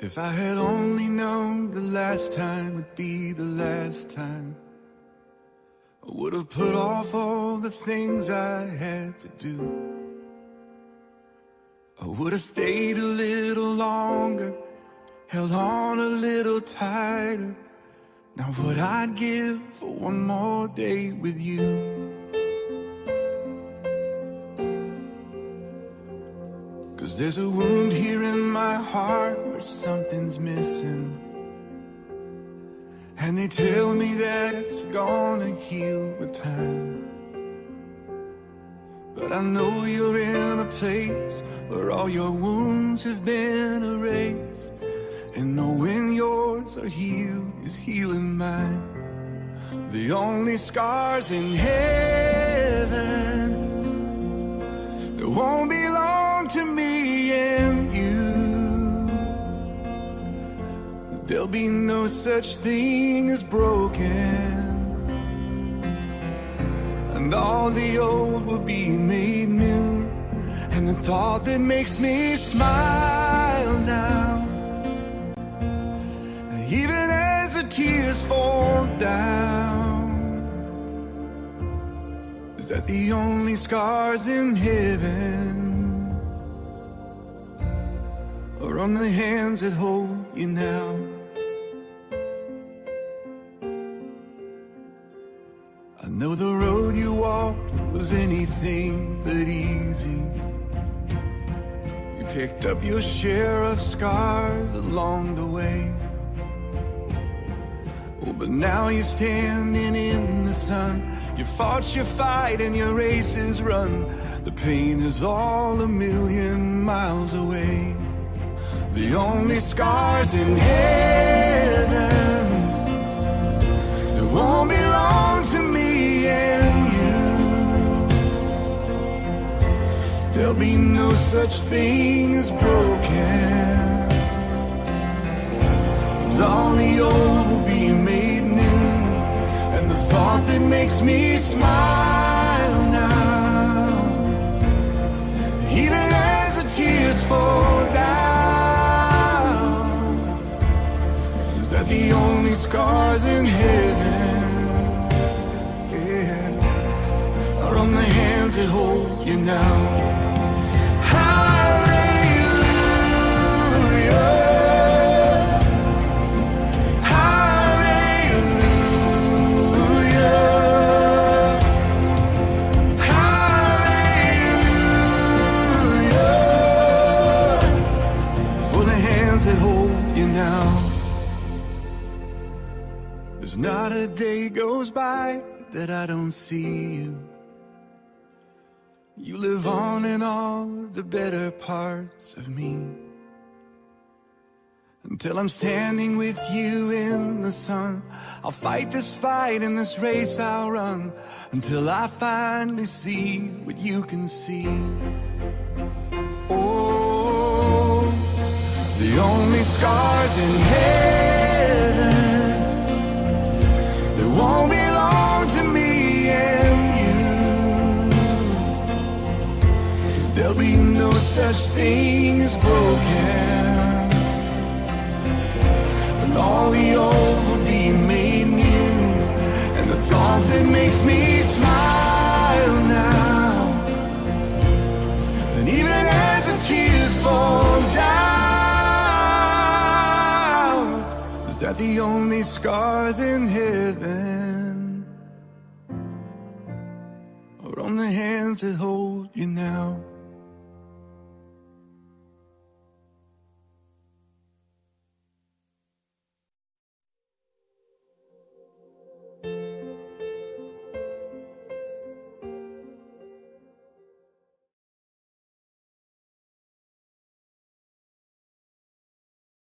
If I had only known the last time would be the last time, I would have put off all the things I had to do. I would have stayed a little longer, held on a little tighter. Now what I'd give for one more day with you. Cause there's a wound here in my heart where something's missing, and they tell me that it's gonna heal with time. But I know you're in a place where all your wounds have been erased, and knowing yours are healed is healing mine. The only scars in heaven that won't belong to me and you. There'll be no such thing as broken, and all the old will be made new. And the thought that makes me smile now, even as the tears fall down, is that the only scars in heaven are on the hands that hold you now. I know the road you walked was anything but easy. You picked up your share of scars along the way. Oh, but now you're standing in the sun. You fought your fight and your race is run. The pain is all a million miles away. The only scars in heaven that won't belong to me and you. There'll be no such thing as broken, and all the old will be made new. And the thought that makes me smile now, even as the tears fall down, is that the only scars in heaven, yeah, are on the hands that hold you now. Not a day goes by that I don't see you. You live on in all the better parts of me, until I'm standing with you in the sun. I'll fight this fight and this race I'll run, until I finally see what you can see. Oh, the only scars in heaven won't belong to me and you. There'll be no such thing as broken, and all the old will be made new. And the thought that makes me smile now, and even as the tears fall down, is that the only scars in heaven are on the hands that hold you now.